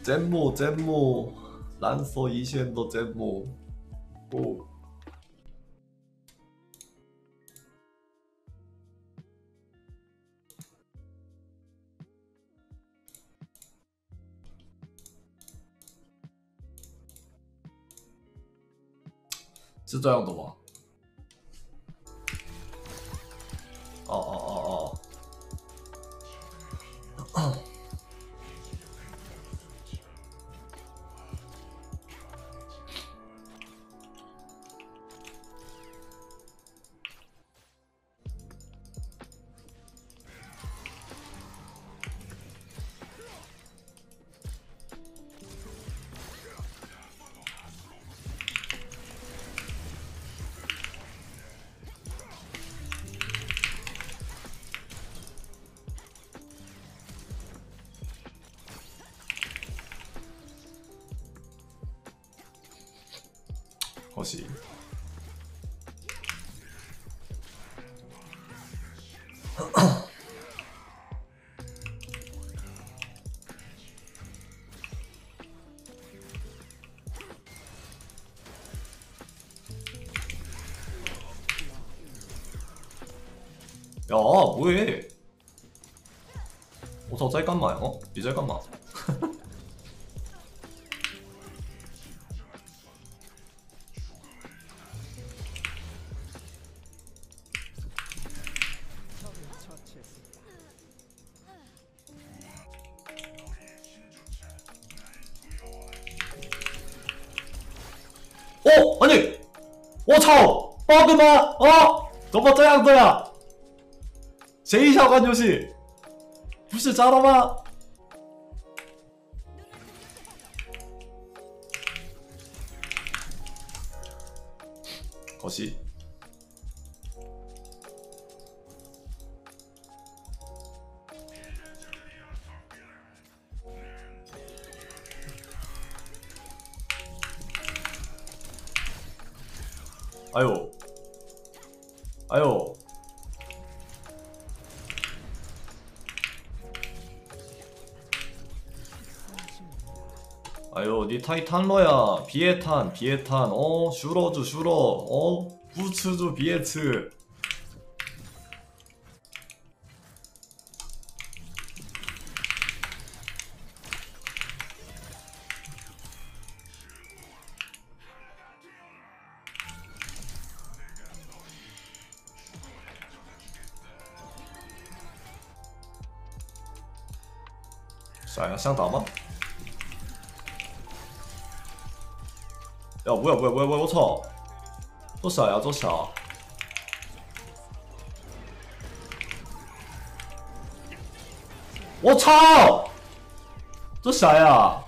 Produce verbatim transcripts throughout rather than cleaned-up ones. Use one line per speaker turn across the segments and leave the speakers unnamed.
真木真木，蓝色一线的真木，不。是这样的吗？哦哦哦哦。欲しい。야 뭐해? 어, 저 짤깐마야? 어? 이 짤깐마. 어? 아니! 我操! bug 吗? 哦? 怎么这样的呀? 谁想玩游戏? 不是渣了吗? 可惜。哎呦，哎呦，哎呦，你太贪了呀！别贪，别贪哦，输了就输了哦，不吃就别吃。啥呀？想打吗？呀，뭐야 뭐야 뭐야 뭐야！我操！做啥呀？做啥？我操！做啥呀？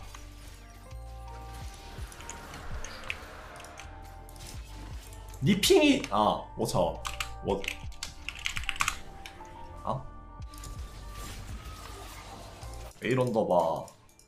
你拼一啊！我操！我啊！왜 이런다 봐.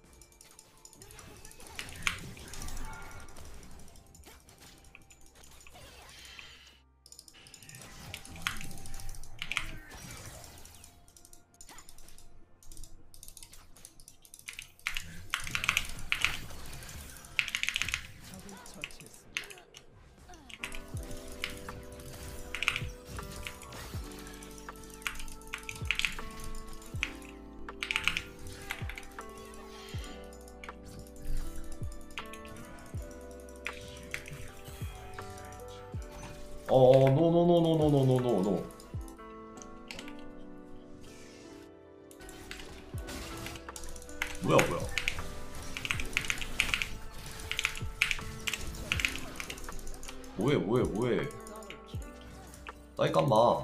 어, 노노노노노노노노노. 뭐야 뭐야? 뭐해 뭐해 뭐해? 따이깐마.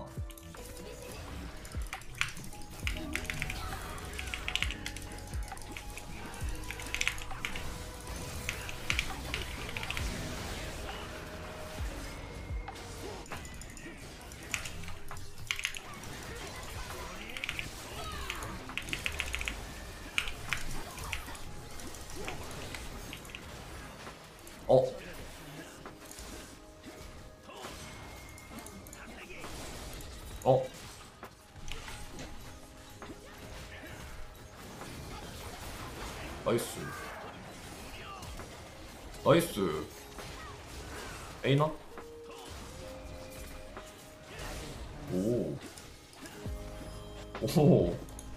어? 어? 나이스. 나이스. 에이나? 오. 오.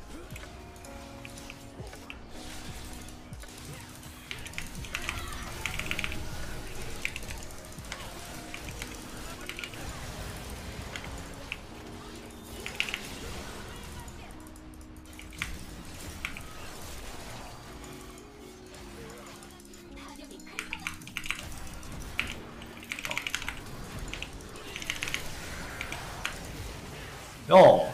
야.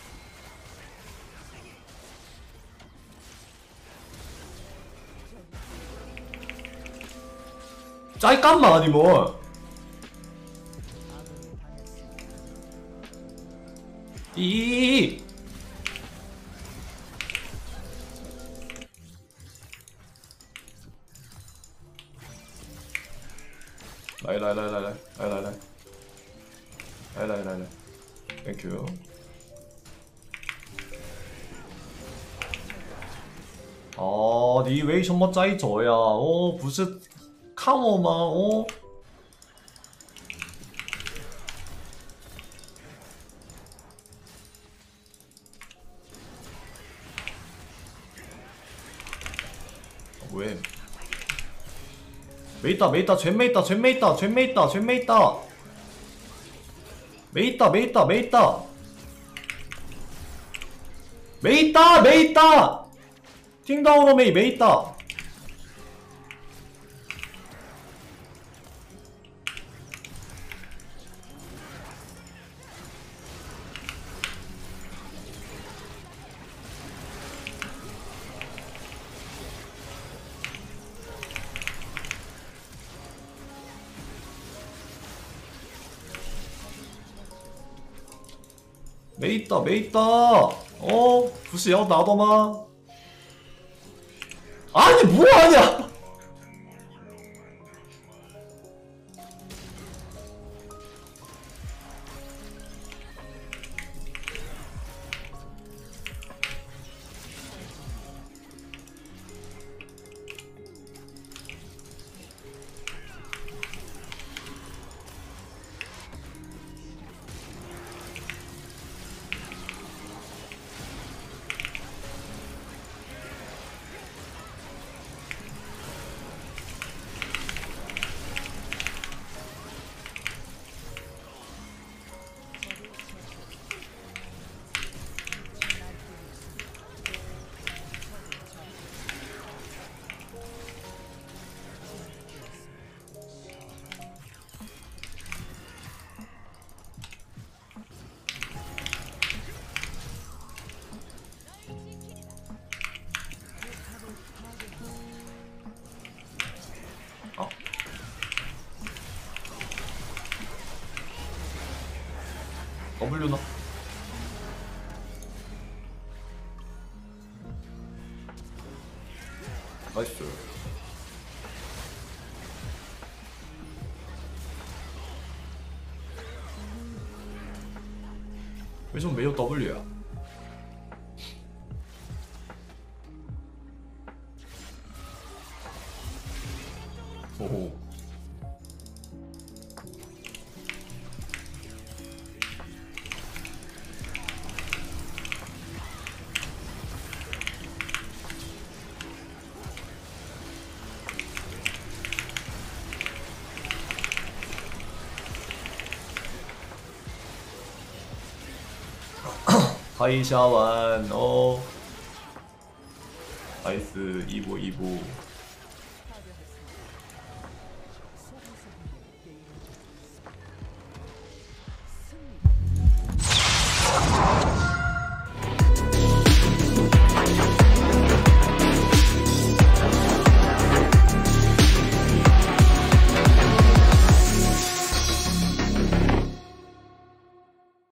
짤깐만 아니면 이来来来来来来来来来来来来 Thank you。 哦，你为什么在这呀？哦，不是看我吗？哦，喂，没打没打，全没打，全没打，全没打，全没打，没打没打没打，没打没打，听到了没？没打。 没打没打，哦，不是要打的吗？啊，你不玩呀？ W나? 나이스. 왜 좀 매우 W야? 오호. 하이샤완 어 나이스 이보 이보